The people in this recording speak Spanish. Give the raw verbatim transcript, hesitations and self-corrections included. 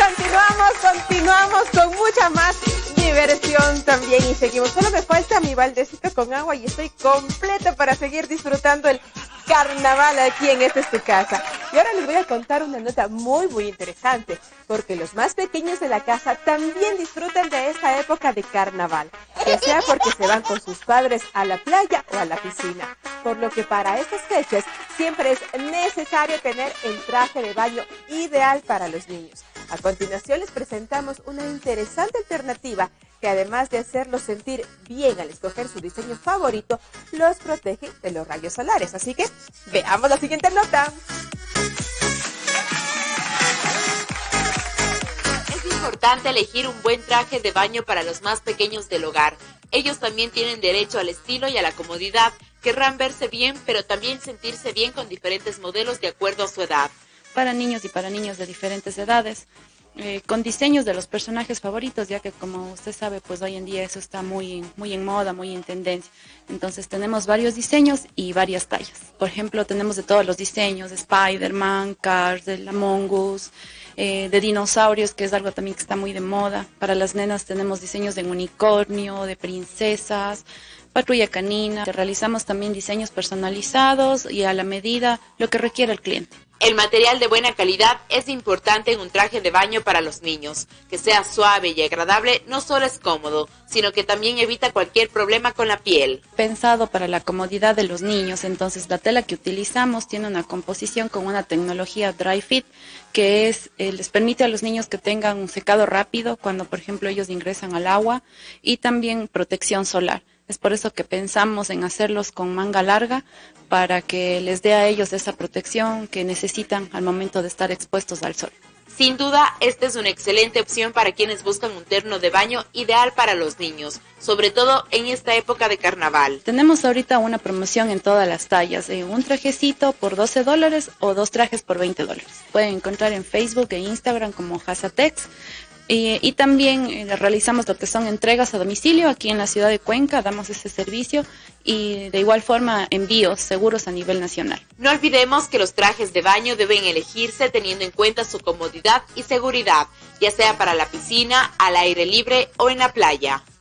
continuamos, continuamos con mucha más diversión también y seguimos. Solo me falta mi baldecito con agua y estoy completa para seguir disfrutando el carnaval aquí en Esta es tu casa. Y ahora les voy a contar una nota muy muy interesante, porque los más pequeños de la casa también disfrutan de esta época de carnaval, ya sea porque se van con sus padres a la playa o a la piscina, por lo que para estas fechas siempre es necesario tener el traje de baño ideal para los niños. A continuación les presentamos una interesante alternativa que además de hacerlos sentir bien al escoger su diseño favorito, los protege de los rayos solares. Así que veamos la siguiente nota. Es importante elegir un buen traje de baño para los más pequeños del hogar. Ellos también tienen derecho al estilo y a la comodidad. Querrán verse bien, pero también sentirse bien con diferentes modelos de acuerdo a su edad. Para niños y para niños de diferentes edades, eh, con diseños de los personajes favoritos, ya que como usted sabe, pues hoy en día eso está muy, muy en moda, muy en tendencia. Entonces tenemos varios diseños y varias tallas. Por ejemplo, tenemos de todos los diseños, de Spider-Man, Cars, de Among Us, eh, de dinosaurios, que es algo también que está muy de moda. Para las nenas tenemos diseños de unicornio, de princesas, patrulla canina. Realizamos también diseños personalizados y a la medida lo que requiere el cliente. El material de buena calidad es importante en un traje de baño para los niños. Que sea suave y agradable no solo es cómodo, sino que también evita cualquier problema con la piel. Pensado para la comodidad de los niños, entonces la tela que utilizamos tiene una composición con una tecnología Dry Fit, que es, eh, les permite a los niños que tengan un secado rápido cuando, por ejemplo, ellos ingresan al agua, y también protección solar. Es por eso que pensamos en hacerlos con manga larga para que les dé a ellos esa protección que necesitan al momento de estar expuestos al sol. Sin duda, esta es una excelente opción para quienes buscan un terno de baño ideal para los niños, sobre todo en esta época de carnaval. Tenemos ahorita una promoción en todas las tallas, eh, un trajecito por doce dólares o dos trajes por veinte dólares. Pueden encontrar en Facebook e Instagram como Hasatex. Y, y también eh, realizamos lo que son entregas a domicilio aquí en la ciudad de Cuenca, damos ese servicio y de igual forma envíos seguros a nivel nacional. No olvidemos que los trajes de baño deben elegirse teniendo en cuenta su comodidad y seguridad, ya sea para la piscina, al aire libre o en la playa.